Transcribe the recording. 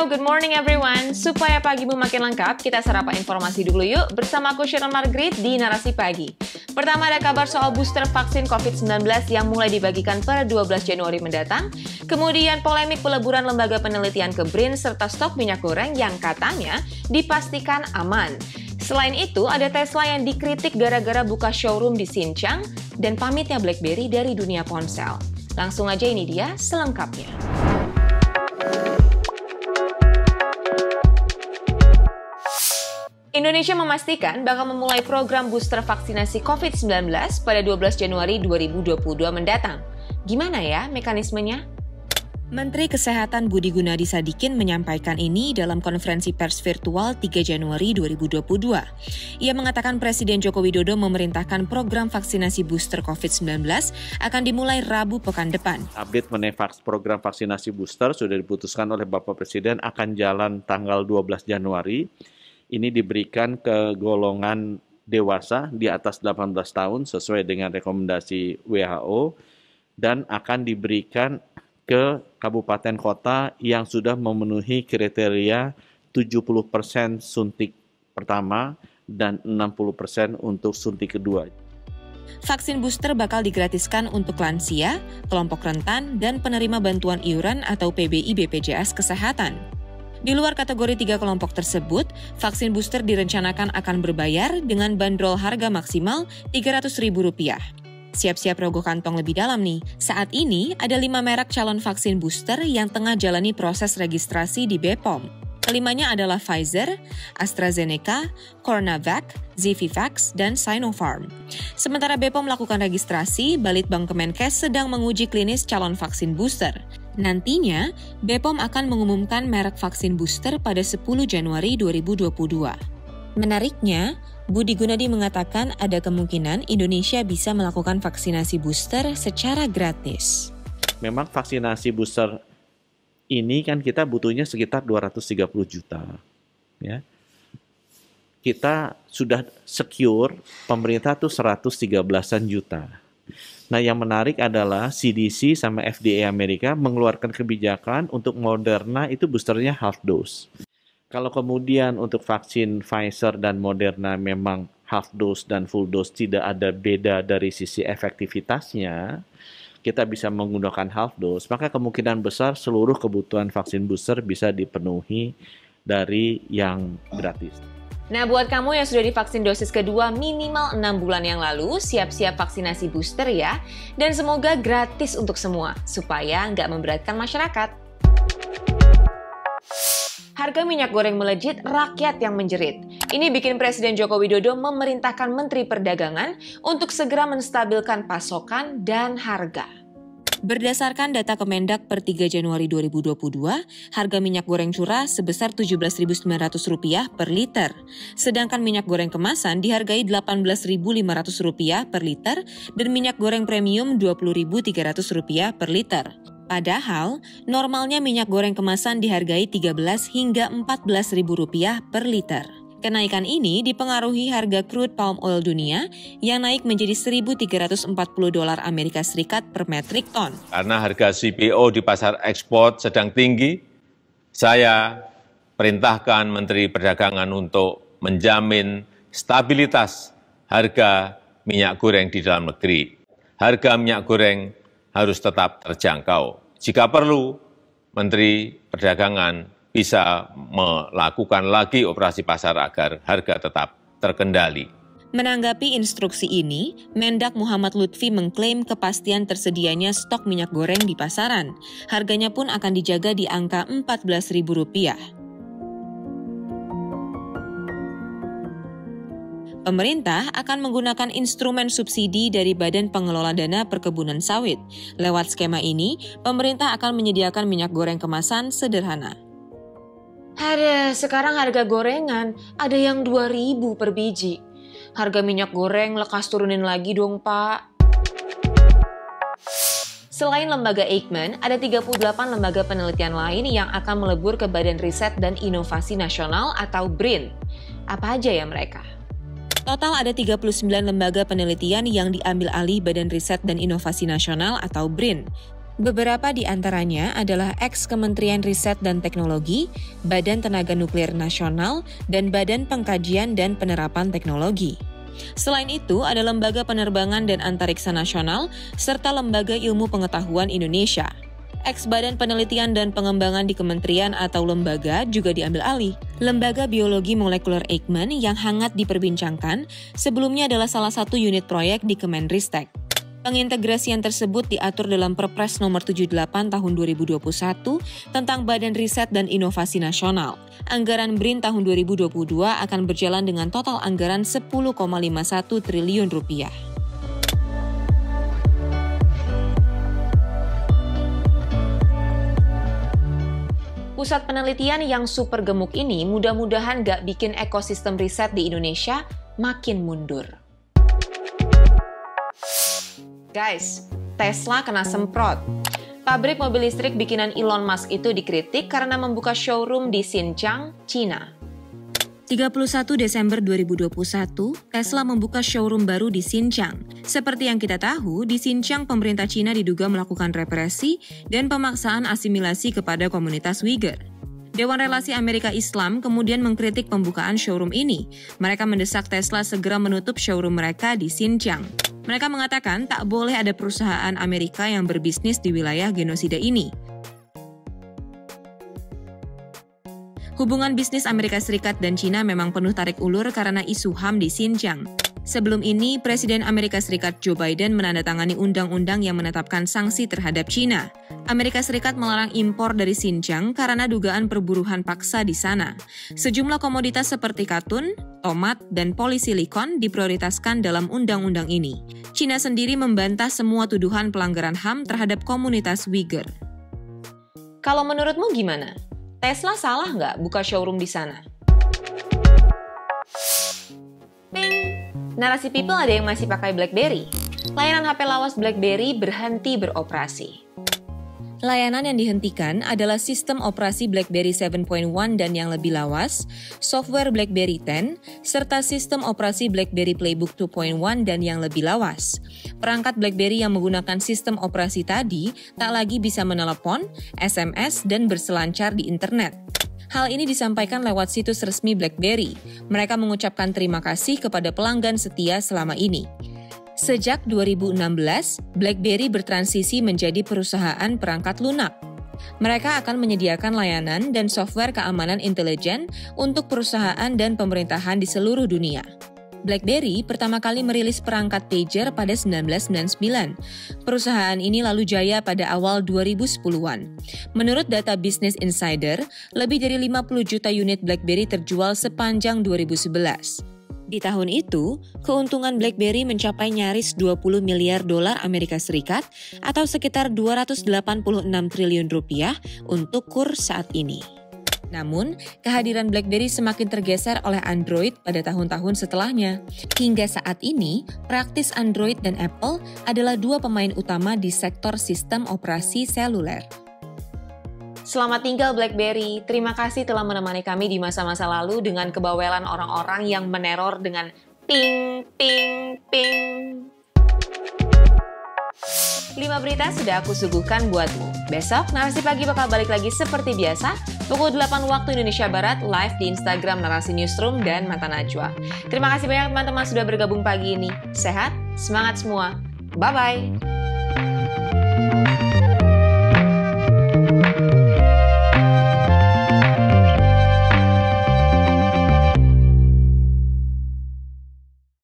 Hello, good morning everyone. Supaya pagimu makin lengkap, kita sarapan informasi dulu yuk bersama aku Sharon Margaret di Narasi Pagi. Pertama ada kabar soal booster vaksin COVID-19 yang mulai dibagikan per 12 Januari mendatang. Kemudian polemik peleburan lembaga penelitian ke BRIN serta stok minyak goreng yang katanya dipastikan aman. Selain itu, ada Tesla yang dikritik gara-gara buka showroom di Xinjiang dan pamitnya BlackBerry dari dunia ponsel. Langsung aja ini dia selengkapnya. Indonesia memastikan bakal memulai program booster vaksinasi COVID-19 pada 12 Januari 2022 mendatang. Gimana ya mekanismenya? Menteri Kesehatan Budi Gunadi Sadikin menyampaikan ini dalam konferensi pers virtual 3 Januari 2022. Ia mengatakan Presiden Joko Widodo memerintahkan program vaksinasi booster COVID-19 akan dimulai Rabu pekan depan. Update mengenai program vaksinasi booster sudah diputuskan oleh Bapak Presiden akan jalan tanggal 12 Januari. Ini diberikan ke golongan dewasa di atas 18 tahun sesuai dengan rekomendasi WHO dan akan diberikan ke kabupaten kota yang sudah memenuhi kriteria 70% suntik pertama dan 60% untuk suntik kedua. Vaksin booster bakal digratiskan untuk lansia, kelompok rentan, dan penerima bantuan iuran atau PBI BPJS Kesehatan. Di luar kategori 3 kelompok tersebut, vaksin booster direncanakan akan berbayar dengan bandrol harga maksimal Rp300.000. Siap-siap rogoh kantong lebih dalam nih. Saat ini ada 5 merek calon vaksin booster yang tengah jalani proses registrasi di BPOM. Kelimanya adalah Pfizer, AstraZeneca, CoronaVac, Zivivax, dan Sinopharm. Sementara BPOM melakukan registrasi, Balitbang Kemenkes sedang menguji klinis calon vaksin booster. Nantinya, BPOM akan mengumumkan merek vaksin booster pada 10 Januari 2022. Menariknya, Budi Gunadi mengatakan ada kemungkinan Indonesia bisa melakukan vaksinasi booster secara gratis. Memang vaksinasi booster ini kan kita butuhnya sekitar 230 juta. Ya. Kita sudah secure, pemerintah tuh 113-an juta. Nah, yang menarik adalah CDC sama FDA Amerika mengeluarkan kebijakan untuk Moderna itu boosternya half dose. Kalau kemudian untuk vaksin Pfizer dan Moderna memang half dose dan full dose tidak ada beda dari sisi efektivitasnya, kita bisa menggunakan half dose, maka kemungkinan besar seluruh kebutuhan vaksin booster bisa dipenuhi dari yang gratis. Nah, buat kamu yang sudah divaksin dosis kedua minimal 6 bulan yang lalu, siap-siap vaksinasi booster ya. Dan semoga gratis untuk semua, supaya nggak memberatkan masyarakat. Harga minyak goreng melejit, rakyat yang menjerit. Ini bikin Presiden Joko Widodo memerintahkan Menteri Perdagangan untuk segera menstabilkan pasokan dan harga. Berdasarkan data Kemendak per 3 Januari 2022, harga minyak goreng curah sebesar Rp17.900 per liter. Sedangkan minyak goreng kemasan dihargai Rp18.500 per liter dan minyak goreng premium Rp20.300 per liter. Padahal, normalnya minyak goreng kemasan dihargai Rp13 hingga Rp14.000 per liter. Kenaikan ini dipengaruhi harga crude palm oil dunia yang naik menjadi $1.340 Amerika Serikat per metrik ton. Karena harga CPO di pasar ekspor sedang tinggi, saya perintahkan Menteri Perdagangan untuk menjamin stabilitas harga minyak goreng di dalam negeri. Harga minyak goreng harus tetap terjangkau. Jika perlu, Menteri Perdagangan bisa melakukan lagi operasi pasar agar harga tetap terkendali. Menanggapi instruksi ini, Mendak Muhammad Lutfi mengklaim kepastian tersedianya stok minyak goreng di pasaran. Harganya pun akan dijaga di angka Rp14.000. Pemerintah akan menggunakan instrumen subsidi dari Badan Pengelola Dana Perkebunan Sawit. Lewat skema ini, pemerintah akan menyediakan minyak goreng kemasan sederhana. Sekarang harga gorengan ada yang 2.000 per biji. Harga minyak goreng lekas turunin lagi dong, Pak. Selain lembaga Eijkman, ada 38 lembaga penelitian lain yang akan melebur ke Badan Riset dan Inovasi Nasional atau BRIN. Apa aja ya mereka? Total ada 39 lembaga penelitian yang diambil alih Badan Riset dan Inovasi Nasional atau BRIN. Beberapa di antaranya adalah ex-Kementerian Riset dan Teknologi, Badan Tenaga Nuklir Nasional, dan Badan Pengkajian dan Penerapan Teknologi. Selain itu, ada Lembaga Penerbangan dan Antariksa Nasional, serta Lembaga Ilmu Pengetahuan Indonesia. Ex-Badan Penelitian dan Pengembangan di kementerian atau lembaga juga diambil alih. Lembaga Biologi Molekuler Eijkman yang hangat diperbincangkan sebelumnya adalah salah satu unit proyek di Kemenristek. Pengintegrasian tersebut diatur dalam Perpres nomor 78 tahun 2021 tentang Badan Riset dan Inovasi Nasional. Anggaran BRIN tahun 2022 akan berjalan dengan total anggaran 10,51 triliun rupiah. Pusat penelitian yang super gemuk ini mudah-mudahan gak bikin ekosistem riset di Indonesia makin mundur. Guys, Tesla kena semprot. Pabrik mobil listrik bikinan Elon Musk itu dikritik karena membuka showroom di Xinjiang, China. 31 Desember 2021, Tesla membuka showroom baru di Xinjiang. Seperti yang kita tahu, di Xinjiang pemerintah China diduga melakukan represi dan pemaksaan asimilasi kepada komunitas Uighur. Dewan Relasi Amerika Islam kemudian mengkritik pembukaan showroom ini. Mereka mendesak Tesla segera menutup showroom mereka di Xinjiang. Mereka mengatakan tak boleh ada perusahaan Amerika yang berbisnis di wilayah genosida ini. Hubungan bisnis Amerika Serikat dan China memang penuh tarik ulur karena isu HAM di Xinjiang. Sebelum ini, Presiden Amerika Serikat Joe Biden menandatangani undang-undang yang menetapkan sanksi terhadap China. Amerika Serikat melarang impor dari Xinjiang karena dugaan perburuan paksa di sana. Sejumlah komoditas seperti katun, tomat, dan polisilikon diprioritaskan dalam undang-undang ini. China sendiri membantah semua tuduhan pelanggaran HAM terhadap komunitas Uighur. Kalau menurutmu gimana? Tesla salah nggak buka showroom di sana? Ping! Narasi People ada yang masih pakai BlackBerry. Layanan HP lawas BlackBerry berhenti beroperasi. Layanan yang dihentikan adalah sistem operasi BlackBerry 7.1 dan yang lebih lawas, software BlackBerry 10, serta sistem operasi BlackBerry Playbook 2.1 dan yang lebih lawas. Perangkat BlackBerry yang menggunakan sistem operasi tadi tak lagi bisa menelepon, SMS, dan berselancar di internet. Hal ini disampaikan lewat situs resmi BlackBerry. Mereka mengucapkan terima kasih kepada pelanggan setia selama ini. Sejak 2016, BlackBerry bertransisi menjadi perusahaan perangkat lunak. Mereka akan menyediakan layanan dan software keamanan intelijen untuk perusahaan dan pemerintahan di seluruh dunia. BlackBerry pertama kali merilis perangkat pager pada 1999. Perusahaan ini lalu jaya pada awal 2010-an. Menurut data Business Insider, lebih dari 50 juta unit BlackBerry terjual sepanjang 2011. Di tahun itu, keuntungan BlackBerry mencapai nyaris 20 miliar dolar Amerika Serikat atau sekitar 286 triliun rupiah untuk kurs saat ini. Namun, kehadiran BlackBerry semakin tergeser oleh Android pada tahun-tahun setelahnya. Hingga saat ini, praktis Android dan Apple adalah dua pemain utama di sektor sistem operasi seluler. Selamat tinggal BlackBerry, terima kasih telah menemani kami di masa-masa lalu dengan kebawelan orang-orang yang meneror dengan ping, ping, ping. 5 berita sudah aku suguhkan buatmu. Besok, Narasi Pagi bakal balik lagi seperti biasa, pukul 8 waktu Indonesia Barat, live di Instagram Narasi Newsroom dan Mata Najwa. Terima kasih banyak teman-teman sudah bergabung pagi ini. Sehat, semangat semua. Bye-bye.